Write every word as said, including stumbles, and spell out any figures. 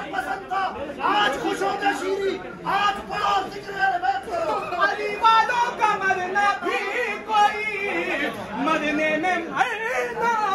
पसंद था, आज खुश हो गए शीरी, आज पढ़ो जिक्र बैठ करो। अली वालों का मरना भी कोई मरने में मरना